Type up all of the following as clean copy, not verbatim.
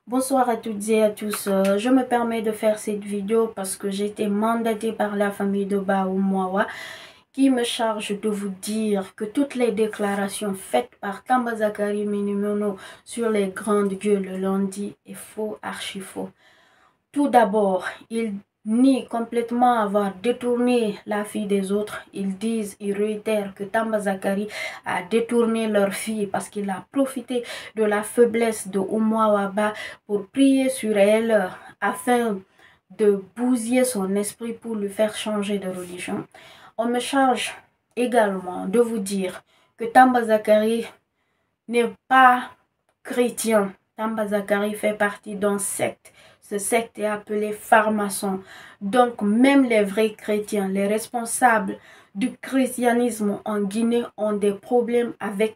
Bonsoir à toutes et à tous. Je me permets de faire cette vidéo parce que j'ai été mandatée par la famille de Baoumouawa qui me charge de vous dire que toutes les déclarations faites par Tamba Zakari Minimono sur les grandes gueules le lundi est faux, archi faux. Tout d'abord, ils nient complètement avoir détourné la fille des autres. Ils réitèrent que Tamba Zakari a détourné leur fille parce qu'il a profité de la faiblesse de Oumouawaba pour prier sur elle afin de bousiller son esprit pour lui faire changer de religion. On me charge également de vous dire que Tamba Zakari n'est pas chrétien. Tamba Zakari fait partie d'un secte. Ce secte est appelé franc-maçon. Donc même les vrais chrétiens, les responsables du christianisme en Guinée ont des problèmes avec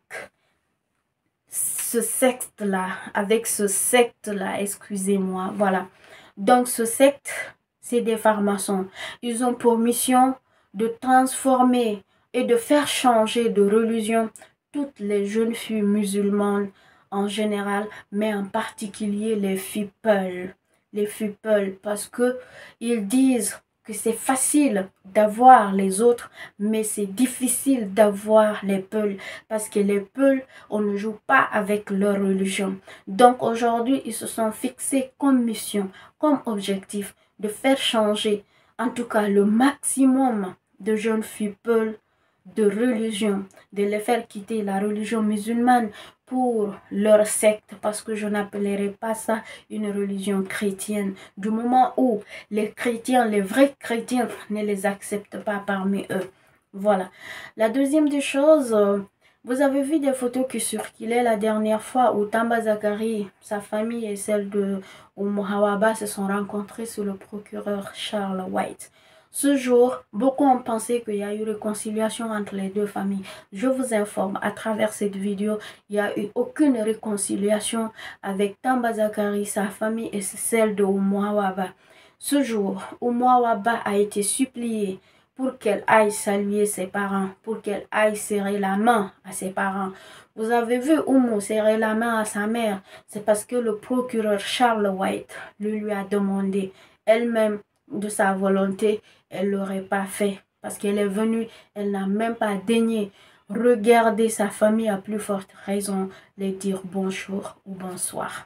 ce secte-là, excusez-moi, voilà. Donc ce secte, c'est des francs-maçons. Ils ont pour mission de transformer et de faire changer de religion toutes les jeunes filles musulmanes en général, mais en particulier les filles peules. Les filles peules, parce que ils disent que c'est facile d'avoir les autres, mais c'est difficile d'avoir les peuls, parce que les peuls, on ne joue pas avec leur religion. Donc aujourd'hui, ils se sont fixés comme mission, comme objectif, de faire changer, en tout cas le maximum de jeunes filles peuls de religion, de les faire quitter la religion musulmane pour leur secte, parce que je n'appellerai pas ça une religion chrétienne, du moment où les chrétiens, les vrais chrétiens, ne les acceptent pas parmi eux. Voilà. La deuxième des choses, vous avez vu des photos qui circulaient la dernière fois où Tamba Zakari, sa famille et celle de Oumouawaba se sont rencontrées sous le procureur Charles White. Ce jour, beaucoup ont pensé qu'il y a eu réconciliation entre les deux familles. Je vous informe, à travers cette vidéo, il n'y a eu aucune réconciliation avec Tamba Zakari, sa famille et celle de Oumouawaba. Ce jour, Oumouawaba a été supplié pour qu'elle aille saluer ses parents, pour qu'elle aille serrer la main à ses parents. Vous avez vu Oumou serrer la main à sa mère, c'est parce que le procureur Charles White lui a demandé. Elle-même, de sa volonté, elle ne l'aurait pas fait. Parce qu'elle est venue, elle n'a même pas daigné regarder sa famille, à plus forte raison, les dire bonjour ou bonsoir.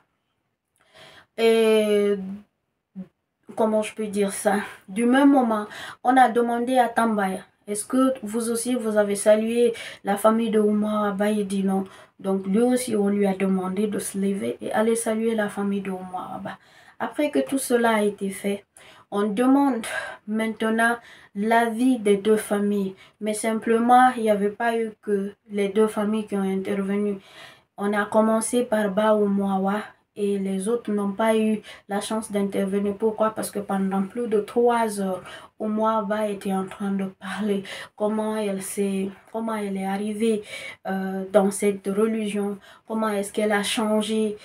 Et comment je peux dire ça? Du même moment, on a demandé à Tambaya, est-ce que vous aussi vous avez salué la famille de Oumouawaba? Il dit non. Donc lui aussi, on lui a demandé de se lever et aller saluer la famille de Oumouawaba. Après que tout cela a été fait, on demande maintenant l'avis des deux familles. Mais simplement, il n'y avait pas eu que les deux familles qui ont intervenu. On a commencé par Baoumouawa et les autres n'ont pas eu la chance d'intervenir. Pourquoi? Parce que pendant plus de 3 heures, Oumouawa était en train de parler comment elle est arrivée dans cette religion, comment est-ce qu'elle a changé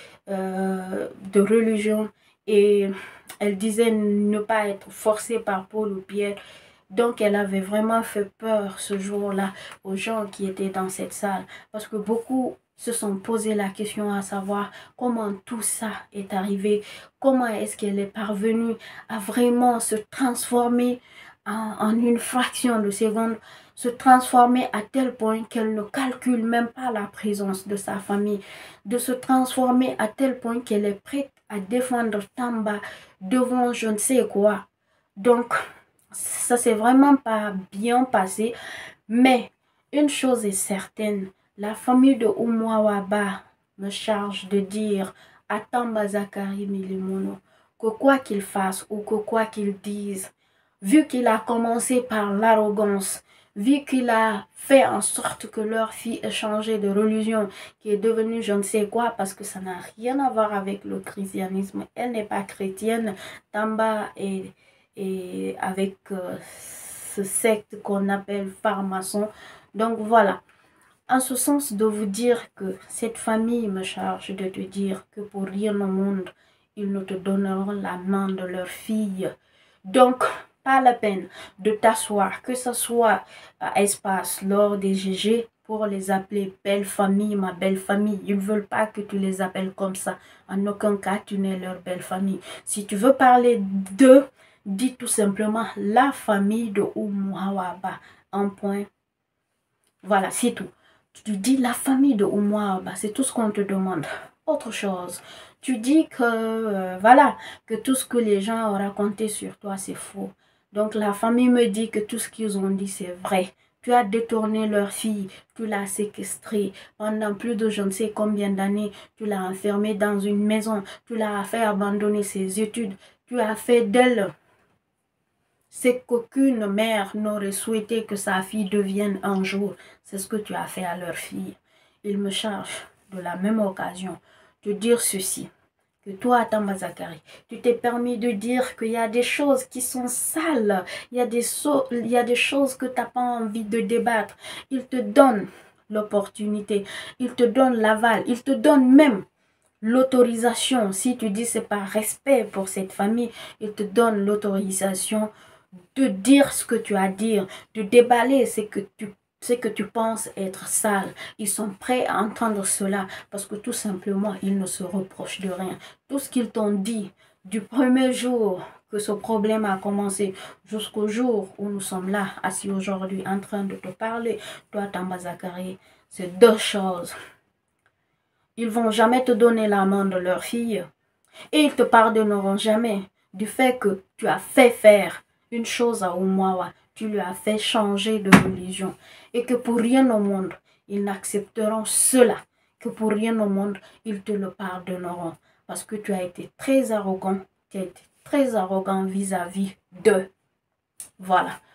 de religion, et elle disait ne pas être forcée par Paul ou Pierre. Donc elle avait vraiment fait peur ce jour-là aux gens qui étaient dans cette salle, parce que beaucoup se sont posé la question à savoir comment tout ça est arrivé, comment est-ce qu'elle est parvenue à vraiment se transformer en une fraction de seconde, se transformer à tel point qu'elle ne calcule même pas la présence de sa famille, de se transformer à tel point qu'elle est prête à défendre Tamba devant je ne sais quoi. Donc, ça s'est vraiment pas bien passé, mais une chose est certaine, la famille de Oumouawaba me charge de dire à Tamba Zakari Milimono que quoi qu'il fasse ou que quoi qu'il dise, vu qu'il a commencé par l'arrogance, vu qu'il a fait en sorte que leur fille ait changé de religion, qui est devenue je ne sais quoi, parce que ça n'a rien à voir avec le christianisme, elle n'est pas chrétienne, Tamba est avec ce secte qu'on appelle franc-maçon. Donc voilà, en ce sens de vous dire que cette famille me charge de te dire que pour rien au monde, ils ne te donneront la main de leur fille. Donc, pas la peine de t'asseoir, que ce soit à Espace, lors des GG, pour les appeler belle famille, ma belle famille. Ils ne veulent pas que tu les appelles comme ça. En aucun cas, tu n'es leur belle famille. Si tu veux parler d'eux, dis tout simplement la famille de Oumou Hawa Ba. Un point. Voilà, c'est tout. Tu dis la famille de Oumou Hawa Ba. C'est tout ce qu'on te demande. Autre chose. Tu dis que, voilà, que tout ce que les gens ont raconté sur toi, c'est faux. Donc la famille me dit que tout ce qu'ils ont dit, c'est vrai. Tu as détourné leur fille, tu l'as séquestrée pendant plus de je ne sais combien d'années. Tu l'as enfermée dans une maison, tu l'as fait abandonner ses études. Tu as fait d'elle ce qu'aucune mère n'aurait souhaité que sa fille devienne un jour. C'est ce que tu as fait à leur fille. Il me charge de la même occasion de dire ceci. Que toi, Tamba Zakari, tu t'es permis de dire qu'il y a des choses qui sont sales, il y a des choses que tu n'as pas envie de débattre. Il te donne l'opportunité, il te donne l'aval, il te donne même l'autorisation. Si tu dis c'est par respect pour cette famille, il te donne l'autorisation de dire ce que tu as à dire, de déballer ce que tu penses être sale. Ils sont prêts à entendre cela parce que tout simplement, ils ne se reprochent de rien. Tout ce qu'ils t'ont dit du premier jour que ce problème a commencé jusqu'au jour où nous sommes là, assis aujourd'hui, en train de te parler, toi, Tamba Zakari, c'est deux choses. Ils vont jamais te donner la main de leur fille et ils te pardonneront jamais du fait que tu as fait faire une chose à Oumawa, tu lui as fait changer de religion et que pour rien au monde, ils n'accepteront cela, que pour rien au monde, ils te le pardonneront parce que tu as été très arrogant, tu as été très arrogant vis-à-vis d'eux. Voilà.